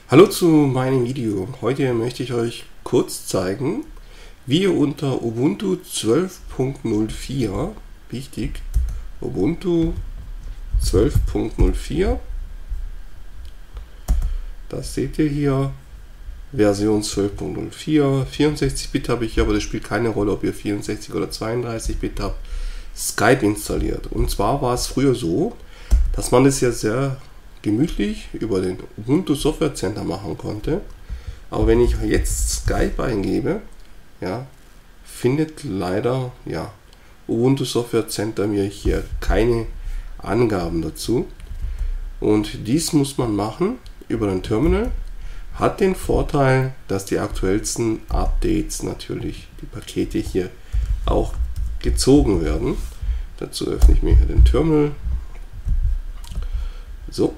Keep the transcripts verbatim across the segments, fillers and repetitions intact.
Hallo zu meinem Video. Heute möchte ich euch kurz zeigen, wie ihr unter Ubuntu zwölf Punkt null vier, wichtig, Ubuntu zwölf Punkt null vier, das seht ihr hier, Version zwölf Punkt null vier, vierundsechzig Bit habe ich, aber das spielt keine Rolle, ob ihr vierundsechzig oder zweiunddreißig Bit habt, Skype installiert. Und zwar war es früher so, dass man das ja sehr gemütlich über den Ubuntu Software Center machen konnte. Aber wenn ich jetzt Skype eingebe, ja, findet leider ja, Ubuntu Software Center mir hier keine Angaben dazu. Und dies muss man machen über ein Terminal. Hat den Vorteil, dass die aktuellsten Updates natürlich, die Pakete hier auch gezogen werden. Dazu öffne ich mir hier den Terminal. So,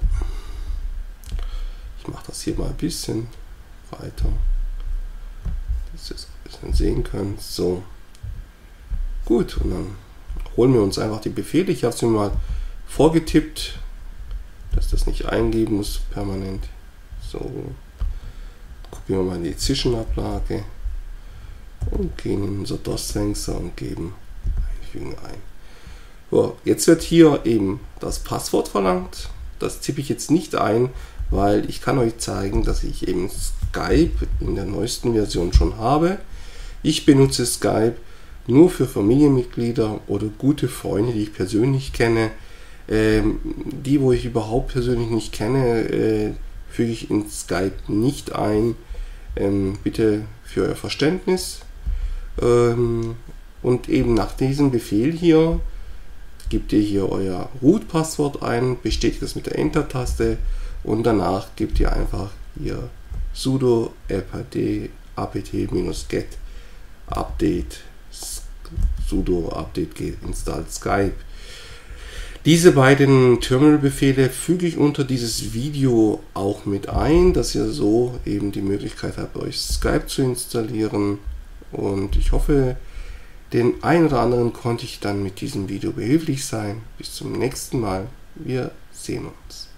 ich mache das hier mal ein bisschen weiter, dass ihr es ein bisschen sehen könnt. So, gut, und dann holen wir uns einfach die Befehle. Ich habe es mir mal vorgetippt, dass das nicht eingeben muss permanent. So, gucken wir mal in die Zwischenablage und gehen in unser DOS-Fenster und geben einfügen ein. So, jetzt wird hier eben das Passwort verlangt. Das tippe ich jetzt nicht ein, weil ich kann euch zeigen, dass ich eben Skype in der neuesten Version schon habe. Ich benutze Skype nur für Familienmitglieder oder gute Freunde, die ich persönlich kenne. Ähm, die, wo ich überhaupt persönlich nicht kenne, äh, füge ich in Skype nicht ein. Ähm, bitte für euer Verständnis. Ähm, und eben nach diesem Befehl hier gebt ihr hier euer Root-Passwort ein, bestätigt es mit der Enter-Taste und danach gebt ihr einfach hier sudo rpd apt-get update sudo update install Skype. Diese beiden Terminal-Befehle füge ich unter dieses Video auch mit ein, dass ihr so eben die Möglichkeit habt, euch Skype zu installieren, und ich hoffe, den einen oder anderen konnte ich dann mit diesem Video behilflich sein. Bis zum nächsten Mal. Wir sehen uns.